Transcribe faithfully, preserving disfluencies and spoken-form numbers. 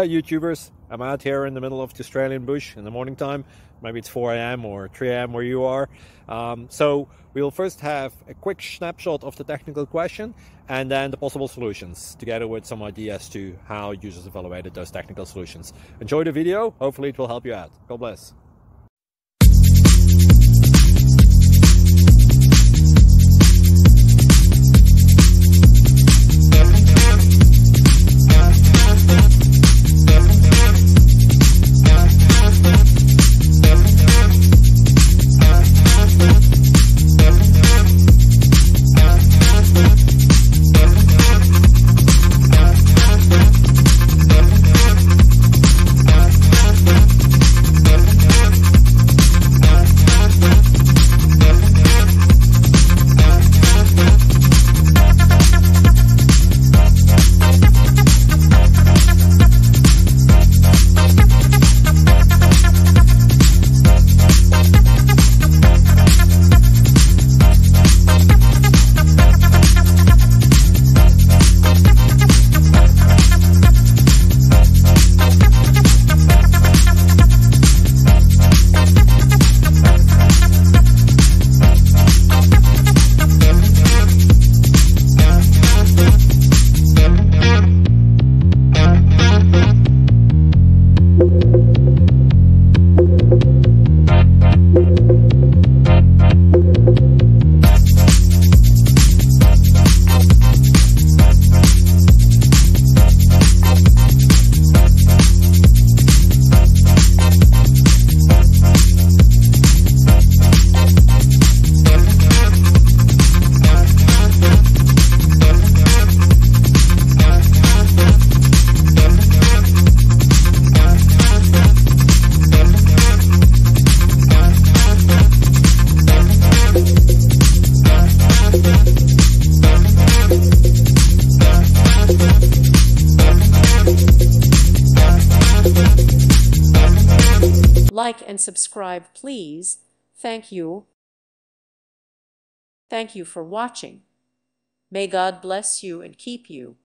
Hi YouTubers, I'm out here in the middle of the Australian bush in the morning time. Maybe it's four A M or three A M where you are. Um, so we'll first have a quick snapshot of the technical question and then the possible solutions, together with some ideas to how users evaluated those technical solutions. Enjoy the video, hopefully it will help you out. God bless. Like and subscribe, please. Thank you. Thank you for watching. May God bless you and keep you.